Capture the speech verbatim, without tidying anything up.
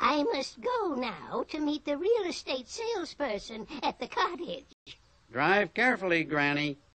I must go now to meet the real estate salesperson at the cottage. Drive carefully, Granny.